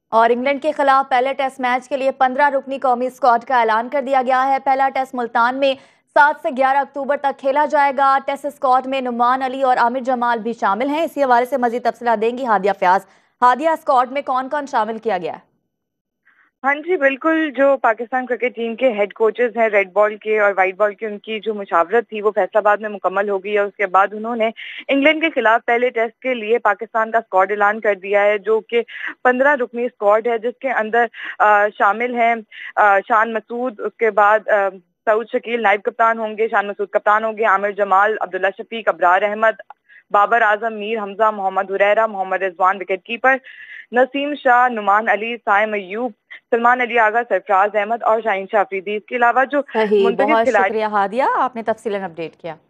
और इंग्लैंड के खिलाफ पहले टेस्ट मैच के लिए 15 रुकनी कौमी स्क्वाड का ऐलान कर दिया गया है। पहला टेस्ट मुल्तान में 7 से 11 अक्टूबर तक खेला जाएगा। टेस्ट स्क्वाड में नुमान अली और आमिर जमाल भी शामिल हैं। इसी हवाले से मजीद तफसीलात देंगी हादिया फयाज। हादिया, स्क्वाड में कौन कौन शामिल किया गया है? हाँ जी बिल्कुल। जो पाकिस्तान क्रिकेट टीम के हेड कोचेस हैं रेड बॉल के और वाइट बॉल के, उनकी जो मुशावरत थी वो फैसलाबाद में मुकम्मल हो गई है। उसके बाद उन्होंने इंग्लैंड के खिलाफ पहले टेस्ट के लिए पाकिस्तान का स्क्वाड ऐलान कर दिया है, जो कि 15 रुकनी स्क्वाड है, जिसके अंदर शामिल हैं शान मसूद, उसके बाद सऊद शकील नायब कप्तान होंगे, शान मसूद कप्तान होंगे, आमिर जमाल, अब्दुल्ला शफीक, अबरार अहमद, बाबर आजम, मीर हमजा, मोहम्मद हुरैरा, मोहम्मद रिजवान विकेट कीपर, नसीम शाह, नुमान अली, साइम अयूब, सलमान अली आगा, सरफराज अहमद और शाहीन शाह अफरीदी। इसके अलावा जो सही, मुंतखब बहुत खिलाड़ी शुक्रिया हादिया, आपने तफसीलन अपडेट किया।